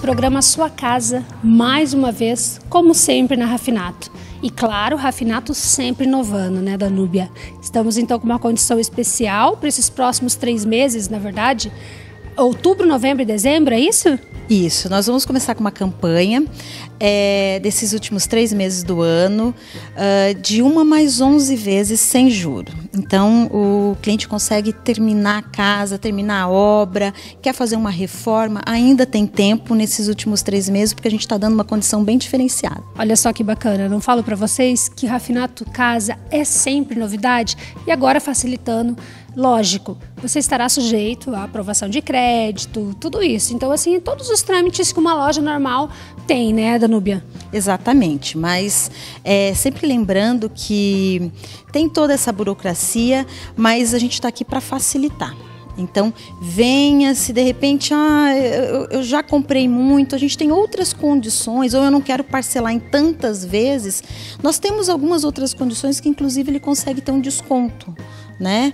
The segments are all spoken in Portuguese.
programa Sua Casa, mais uma vez, como sempre, na Rafinato. E claro, Rafinato sempre inovando, né, Danúbia? Estamos então com uma condição especial para esses próximos 3 meses, na verdade. Outubro, novembro e dezembro, é isso? Isso, nós vamos começar com uma campanha desses últimos 3 meses do ano, de 1 mais 11 vezes sem juro. Então, o cliente consegue terminar a casa, terminar a obra, quer fazer uma reforma, ainda tem tempo nesses últimos 3 meses, porque a gente está dando uma condição bem diferenciada. Olha só que bacana, eu não falo para vocês que Rafinato Casa é sempre novidade e agora facilitando. Lógico, você estará sujeito à aprovação de crédito, tudo isso. Então, assim, todos os trâmites que uma loja normal tem, né, Danúbia? Exatamente, mas sempre lembrando que tem toda essa burocracia, mas a gente está aqui para facilitar. Então, venha, se de repente, eu já comprei muito, a gente tem outras condições, ou eu não quero parcelar em tantas vezes, nós temos algumas outras condições que, inclusive, ele consegue ter um desconto, né?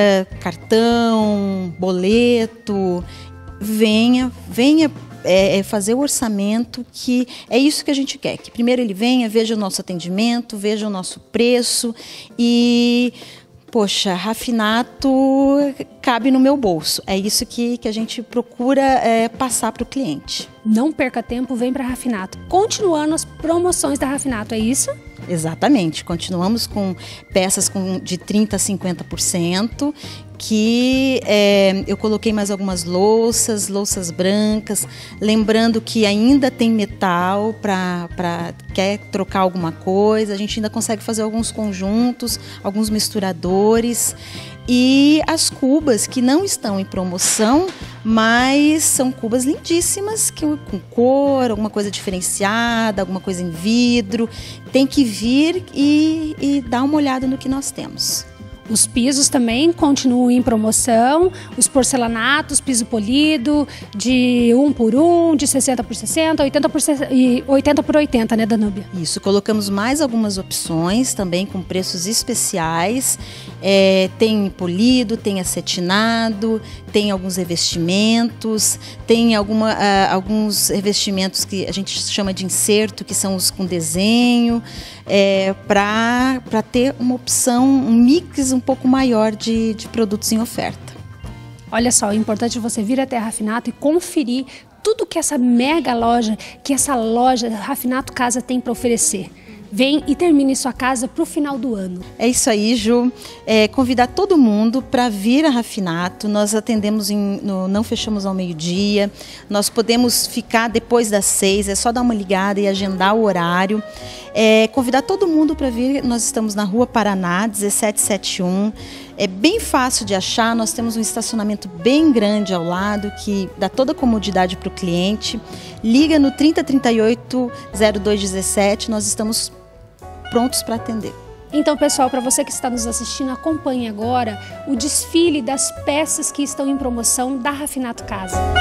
Cartão, boleto, venha fazer o orçamento, que é isso que a gente quer, que primeiro ele venha, veja o nosso atendimento, veja o nosso preço e... Poxa, Rafinato cabe no meu bolso. É isso que a gente procura passar para o cliente. Não perca tempo, vem para Rafinato. Continuando as promoções da Rafinato, é isso? Exatamente. Continuamos com peças de 30% a 50%, que eu coloquei mais algumas louças brancas, lembrando que ainda tem metal para quer trocar alguma coisa, a gente ainda consegue fazer alguns conjuntos, alguns misturadores e as cubas que não estão em promoção, mas são cubas lindíssimas, com cor, alguma coisa diferenciada, alguma coisa em vidro, tem que vir e dar uma olhada no que nós temos. Os pisos também continuam em promoção, os porcelanatos, piso polido, de 1 por 1, de 60 por 60, 80 por 80, né, Danúbia? Isso, colocamos mais algumas opções também com preços especiais, tem polido, tem acetinado, tem alguns revestimentos, tem alguns revestimentos que a gente chama de inserto, que são os com desenho, para ter uma opção, um mix um pouco maior de produtos em oferta. Olha só, é importante você vir até a Rafinato e conferir tudo que essa mega loja, que essa loja Rafinato Casa tem para oferecer. Vem e termine sua casa para o final do ano. É isso aí, Ju. Convidar todo mundo para vir a Rafinato. Nós atendemos, não fechamos ao meio-dia. Nós podemos ficar depois das 6, é só dar uma ligada e agendar o horário. Convidar todo mundo para vir. Nós estamos na Rua Paraná, 1771. É bem fácil de achar, nós temos um estacionamento bem grande ao lado, que dá toda a comodidade para o cliente. Liga no 3038-0217, nós estamos prontos para atender. Então, pessoal, para você que está nos assistindo, acompanhe agora o desfile das peças que estão em promoção da Rafinato Casa.